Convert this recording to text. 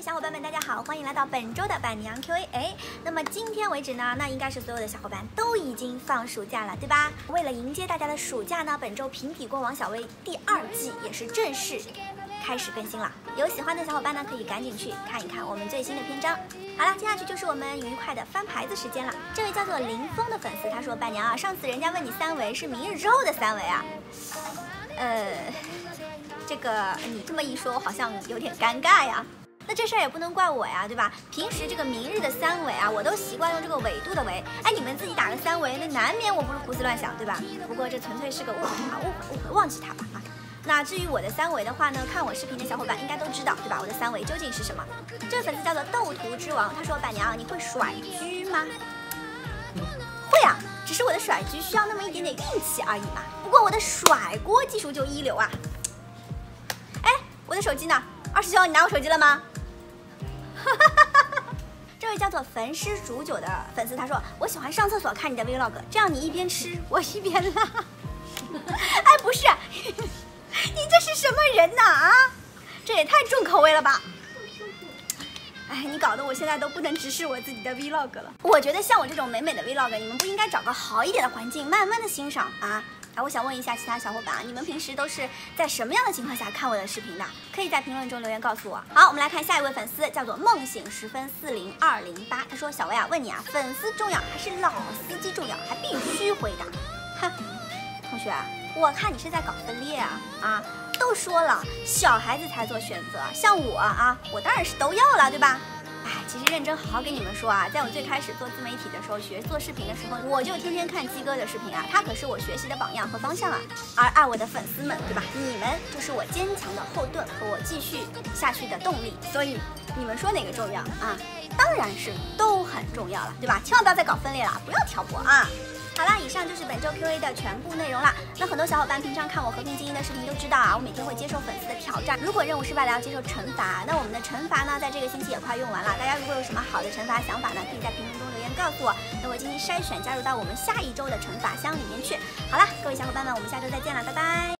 小伙伴们，大家好，欢迎来到本周的板娘 QA。那么今天为止呢，那应该是所有的小伙伴都已经放暑假了，对吧？为了迎接大家的暑假呢，本周平底锅王小薇第2季也是正式开始更新了。有喜欢的小伙伴呢，可以赶紧去看一看我们最新的篇章。好了，接下去就是我们愉快的翻牌子时间了。这位叫做林峰的粉丝他说：“板娘啊，上次人家问你三维是明日之后的三维啊，这个你这么一说，好像有点尴尬呀。”那这事儿也不能怪我呀，对吧？平时这个明日的三维啊，我都习惯用这个纬度的纬。哎，你们自己打个三维，那难免我不是胡思乱想，对吧？不过这纯粹是个误会啊，误会，忘记它吧啊。那至于我的三维的话呢，看我视频的小伙伴应该都知道，对吧？我的三维究竟是什么？这个粉丝叫做斗图之王，他说：“板娘，你会甩狙吗？”会啊，只是我的甩狙需要那么一点点运气而已嘛。不过我的甩锅技术就一流啊。哎，我的手机呢？二师兄，你拿我手机了吗？这位叫做焚尸煮酒的粉丝他说：“我喜欢上厕所看你的 vlog， 这样你一边吃我一边拉。”哎，不是，你这是什么人呐啊？这也太重口味了吧！哎，你搞得我现在都不能直视我自己的 vlog 了。我觉得像我这种美美的 vlog， 你们不应该找个好一点的环境，慢慢的欣赏啊。我想问一下其他小伙伴，你们平时都是在什么样的情况下看我的视频的？可以在评论中留言告诉我。好，我们来看下一位粉丝，叫做梦醒时分40208，他说：“小薇啊，问你啊，粉丝重要还是老司机重要？还必须回答。”哼，同学，我看你是在搞分裂啊！都说了，小孩子才做选择，像我啊，我当然是都要了，对吧？哎，其实认真好好跟你们说啊，在我最开始做自媒体的时候，学做视频的时候，我就天天看鸡哥的视频啊，他可是我学习的榜样和方向啊。而爱我的粉丝们，对吧？你们就是我坚强的后盾和我继续下去的动力。所以你们说哪个重要啊？当然是都很重要了，对吧？千万不要再搞分裂了，不要挑拨啊！好啦，以上就是本周 QA 的全部内容啦。那很多小伙伴平常看我和平精英的视频都知道啊，我每天会接受粉丝的挑战。如果任务失败了要接受惩罚，那我们的惩罚呢，在这个星期也快用完了。大家如果有什么好的惩罚想法呢，可以在评论中留言告诉我，等我进行筛选，加入到我们下一周的惩罚箱里面去。好啦，各位小伙伴们，我们下周再见了，拜拜。